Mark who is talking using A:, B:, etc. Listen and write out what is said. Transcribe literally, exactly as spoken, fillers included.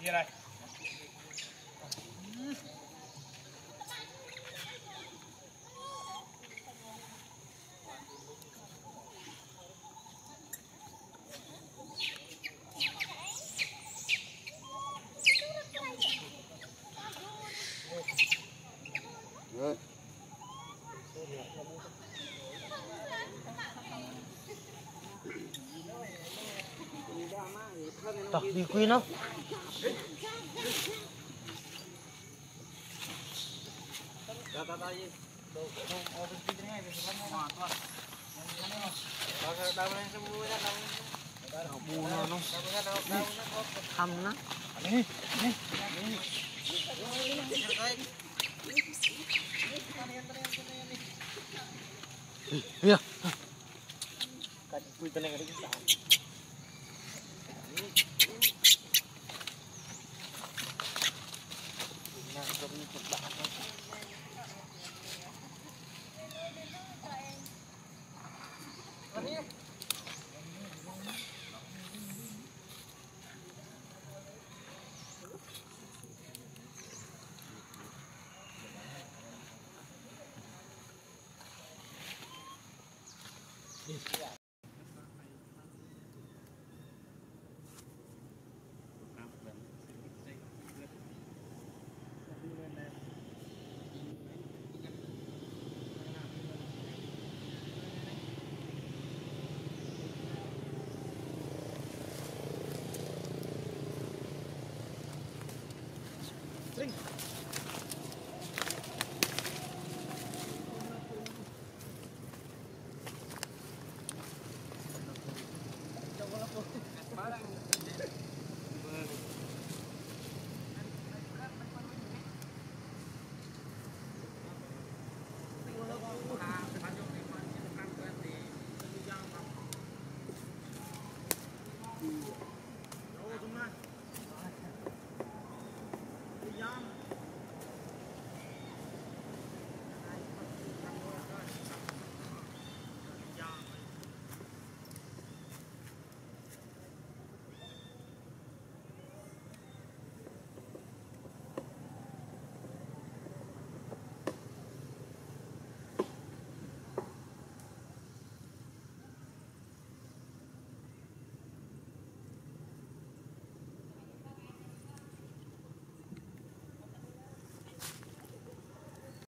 A: Kia đây.
B: Rồi.
C: Tao đi quy nó.
A: Tao tao tao gì? Đâu đâu ở bên kia này về phần ngoài thôi. Tao tao tao lên xem vui ra tao.
C: Tao bu nó nó. Thăm nó.
A: Đi đi.
C: Iya.
A: Kan kui tenang ada kita. Nah, kami cepat.